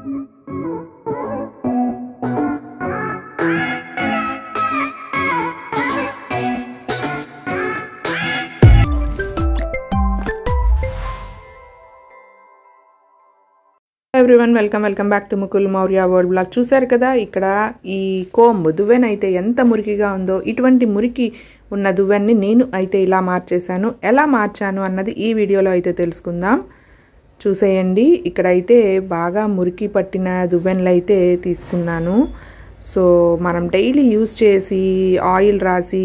Everyone welcome back to Mukul Maurya world blog. చూసారు కదా ఇక్కడ ఈ కోంబ్ దువ్వెన అయితే ఎంత మురికిగా ఉందో. ఇటువంటి మురికి ఉన్న దువ్వెన్ని నేను అయితే ఇలా మార్చేశాను. ఎలా మార్చాను అన్నది ఈ వీడియోలో అయితే తెలుసుకుందాం. చూసేయండి, ఇక్కడైతే బాగా మురికి పట్టిన దువ్వెనలు అయితే తీసుకున్నాను. సో మనం డైలీ యూజ్ చేసి ఆయిల్ రాసి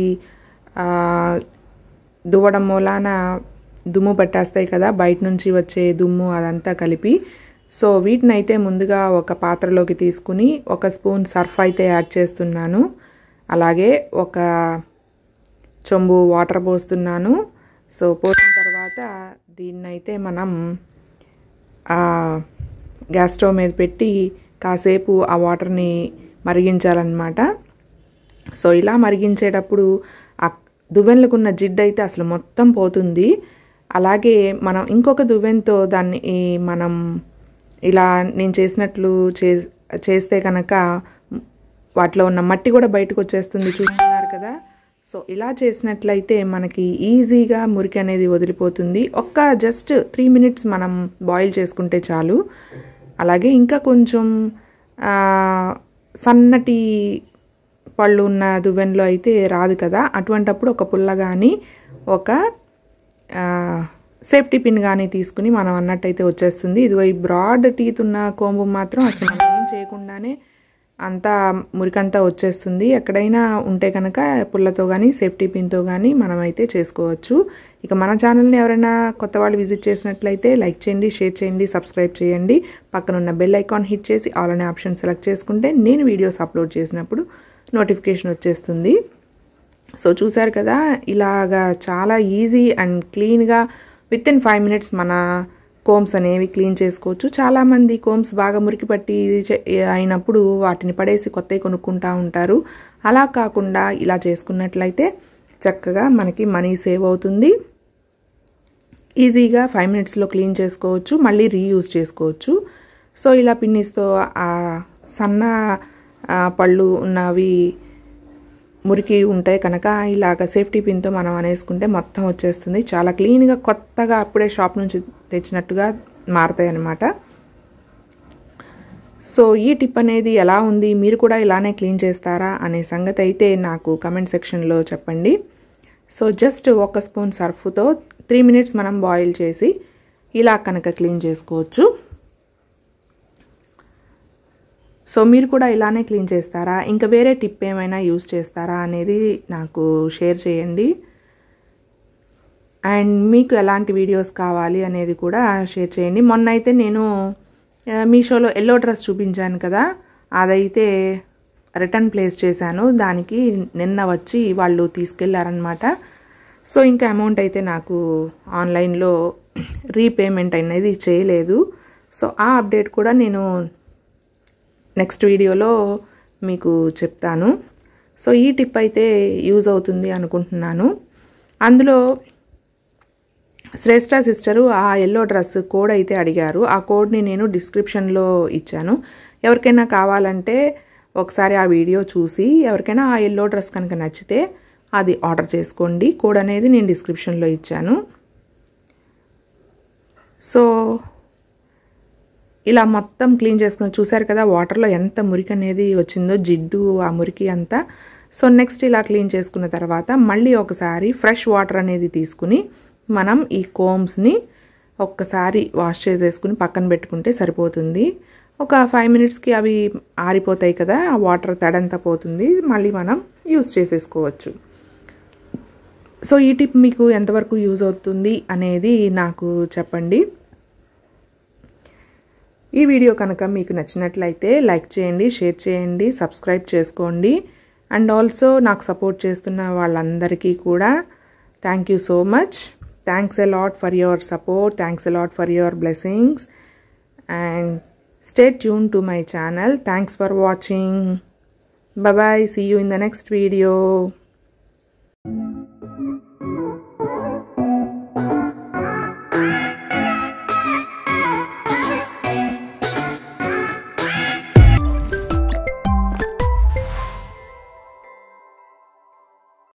దువ్వడం మూలాన దుమ్ము పట్టేస్తాయి కదా, బయట నుంచి వచ్చే దుమ్ము అదంతా కలిపి. సో వీటిని అయితే ముందుగా ఒక పాత్రలోకి తీసుకుని 1 స్పూన్ సర్ఫ్ అయితే యాడ్ చేస్తున్నాను. అలాగే 1 చెంబు వాటర్ పోస్తున్నాను. సో పోసిన తర్వాత దీన్నైతే మనం గ్యాస్ స్టవ్ మీద పెట్టి కాసేపు ఆ వాటర్ని మరిగించాలన్నమాట. సో ఇలా మరిగించేటప్పుడు ఆ దువ్వెనలకు ఉన్న జిడ్డు అయితే అసలు మొత్తం పోతుంది. అలాగే మనం ఇంకొక దువ్వెనతో దాన్ని మనం ఇలా నేను చేసినట్లు చేస్తే కనుక వాటిలో ఉన్న మట్టి కూడా బయటకు వచ్చేస్తుంది, చూస్తున్నారు కదా. సో ఇలా చేసినట్లయితే మనకి ఈజీగా మురికి అనేది వదిలిపోతుంది. జస్ట్ 3 మినిట్స్ మనం బాయిల్ చేసుకుంటే చాలు. అలాగే ఇంకా కొంచెం సన్నటి పళ్ళు ఉన్న దువ్వెనలో అయితే రాదు కదా, అటువంటప్పుడు ఒక పుల్ల కానీ ఒక సేఫ్టీ పిన్ కానీ తీసుకుని మనం అన్నట్టయితే వచ్చేస్తుంది. ఇదిగో ఈ బ్రాడ్ టీత్ ఉన్న కోంబు మాత్రం అసలు మనం ఏం చేయకుండానే అంతా మురికంతా వచ్చేస్తుంది. ఎక్కడైనా ఉంటే కనుక పుల్లతో కానీ సేఫ్టీ పిన్తో కానీ మనమైతే చేసుకోవచ్చు. ఇక మన ఛానల్ని ఎవరైనా కొత్త వాళ్ళు విజిట్ చేసినట్లయితే లైక్ చేయండి, షేర్ చేయండి, సబ్స్క్రైబ్ చేయండి. పక్కనున్న బెల్ ఐకాన్ హిట్ చేసి ఆల్ అనే ఆప్షన్ సెలెక్ట్ చేసుకుంటే నేను వీడియోస్ అప్లోడ్ చేసినప్పుడు నోటిఫికేషన్ వచ్చేస్తుంది. సో చూసారు కదా, ఇలాగా చాలా ఈజీ అండ్ క్లీన్గా వితిన్ 5 మినిట్స్ మన కోమ్స్ అనేవి క్లీన్ చేసుకోవచ్చు. చాలామంది కోమ్స్ బాగా మురికి పట్టి అయినప్పుడు వాటిని పడేసి కొత్తవి కొనుక్కుంటూ ఉంటారు. అలా కాకుండా ఇలా చేసుకున్నట్లయితే చక్కగా మనకి మనీ సేవ్ అవుతుంది. ఈజీగా 5 మినిట్స్లో క్లీన్ చేసుకోవచ్చు, మళ్ళీ రీయూజ్ చేసుకోవచ్చు. సో ఇలా పిన్నిస్తో సన్న పళ్ళు ఉన్నవి మురికి ఉంటాయి కనుక ఇలాగ సేఫ్టీ పిన్తో మనం అనేసుకుంటే మొత్తం వచ్చేస్తుంది. చాలా క్లీన్గా కొత్తగా అప్పుడే షాప్ నుంచి తెచ్చినట్టుగా మారుతాయి అన్నమాట. సో ఈ టిప్ అనేది ఎలా ఉంది, మీరు కూడా ఇలానే క్లీన్ చేస్తారా అనే సంగతి అయితే నాకు కమెంట్ సెక్షన్లో చెప్పండి. సో జస్ట్ 1 స్పూన్ సర్ఫ్తో 3 మినిట్స్ మనం బాయిల్ చేసి ఇలా కనుక క్లీన్ చేసుకోవచ్చు. సో మీరు కూడా ఇలానే క్లీన్ చేస్తారా, ఇంకా వేరే టిప్ ఏమైనా యూజ్ చేస్తారా అనేది నాకు షేర్ చేయండి. అండ్ మీకు ఎలాంటి వీడియోస్ కావాలి అనేది కూడా షేర్ చేయండి. మొన్న అయితే నేను మీషోలో ఎల్లో డ్రెస్ చూపించాను కదా, అదైతే రిటర్న్ ప్లేస్ చేశాను. దానికి నిన్న వచ్చి వాళ్ళు తీసుకెళ్లారనమాట. సో ఇంకా అమౌంట్ అయితే నాకు ఆన్లైన్లో రీపేమెంట్ అనేది చేయలేదు. సో ఆ అప్డేట్ కూడా నేను నెక్స్ట్ వీడియోలో మీకు చెప్తాను. సో ఈ టిప్ అయితే యూజ్ అవుతుంది అనుకుంటున్నాను. అందులో శ్రేష్ఠ సిస్టరు ఆ ఎల్లో డ్రెస్ కోడ్ అయితే అడిగారు. ఆ కోడ్ని నేను డిస్క్రిప్షన్లో ఇచ్చాను. ఎవరికైనా కావాలంటే ఒకసారి ఆ వీడియో చూసి ఎవరికైనా ఆ ఎల్లో డ్రెస్ కనుక నచ్చితే అది ఆర్డర్ చేసుకోండి. కోడ్ అనేది నేను డిస్క్రిప్షన్లో ఇచ్చాను. సో ఇలా మొత్తం క్లీన్ చేసుకుని చూసారు కదా, వాటర్లో ఎంత మురికి అనేది వచ్చిందో, జిడ్డు ఆ మురికి అంతా. సో నెక్స్ట్ ఇలా క్లీన్ చేసుకున్న తర్వాత మళ్ళీ ఒకసారి ఫ్రెష్ వాటర్ అనేది తీసుకుని మనం ఈ కోమ్స్ని ఒక్కసారి వాష్ చేసేసుకుని పక్కన పెట్టుకుంటే సరిపోతుంది. ఒక 5 మినిట్స్కి అవి ఆరిపోతాయి కదా, ఆ వాటర్ తడంతా పోతుంది, మళ్ళీ మనం యూజ్ చేసేసుకోవచ్చు. సో ఈ టిప్ మీకు ఎంతవరకు యూజ్ అవుతుంది అనేది నాకు చెప్పండి. ఈ వీడియో కనుక మీకు నచ్చినట్లయితే లైక్ చేయండి, షేర్ చేయండి, సబ్స్క్రైబ్ చేసుకోండి. అండ్ ఆల్సో నాకు సపోర్ట్ చేస్తున్న వాళ్ళందరికీ కూడా thank you so much. Thanks a lot for your support. Thanks a lot for your blessings. And stay tuned to my channel. Thanks for watching. Bye bye. See you in the next video.